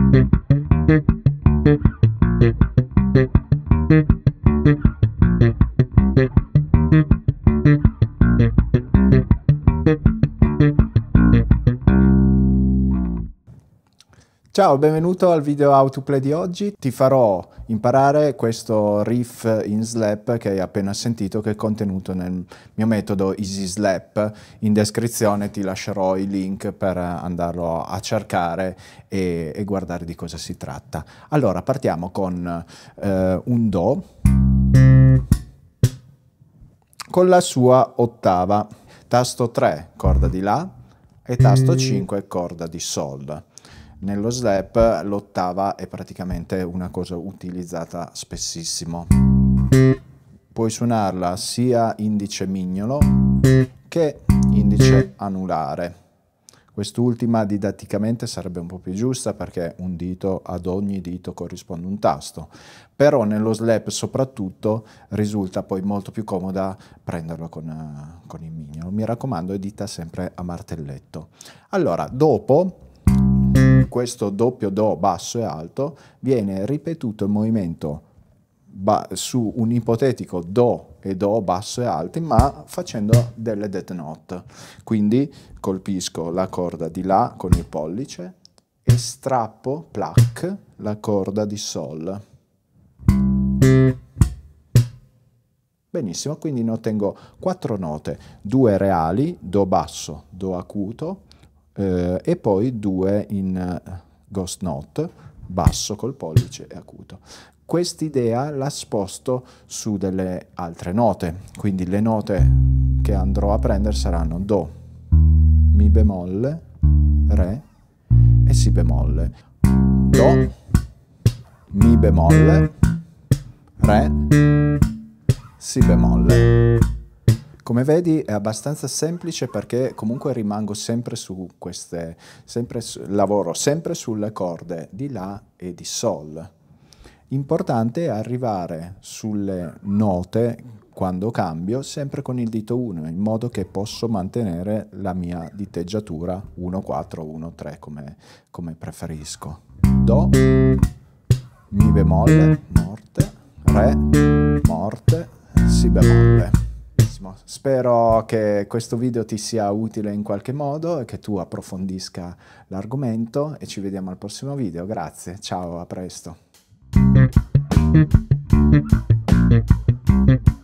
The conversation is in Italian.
Ciao, benvenuto al video How to Play di oggi. Ti farò imparare questo riff in slap che hai appena sentito, che è contenuto nel mio metodo Easy Slap. In descrizione ti lascerò i link per andarlo a cercare e guardare di cosa si tratta. Allora, partiamo con un Do con la sua ottava, tasto 3 corda di La e tasto 5 corda di Sol. Nello slap l'ottava è praticamente una cosa utilizzata spessissimo. Puoi suonarla sia indice mignolo che indice anulare. Quest'ultima didatticamente sarebbe un po' più giusta perché un dito, ad ogni dito corrisponde un tasto, però nello slap soprattutto risulta poi molto più comoda prenderlo con il mignolo. Mi raccomando, edita sempre a martelletto. Allora, dopo questo doppio Do basso e alto viene ripetuto il movimento su un ipotetico Do e Do basso e alti, ma facendo delle dead note. Quindi colpisco la corda di La con il pollice e strappo, pluck, la corda di Sol. Benissimo, quindi ne ottengo 4 note, 2 reali, Do basso, Do acuto, e poi 2 in ghost note, basso col pollice e acuto. Quest'idea la sposto su delle altre note, quindi le note che andrò a prendere saranno Do, Mi bemolle, Re e Si bemolle. Do, Mi bemolle, Re, Si bemolle. Come vedi è abbastanza semplice perché comunque rimango sempre su queste, lavoro sempre sulle corde di La e di Sol. Importante è arrivare sulle note quando cambio sempre con il dito 1, in modo che posso mantenere la mia diteggiatura 1-4, 1-3 come preferisco. Do, Mi bemolle, morte, Re, morte, Si bemolle. Spero che questo video ti sia utile in qualche modo e che tu approfondisca l'argomento e ci vediamo al prossimo video. Grazie, ciao, a presto.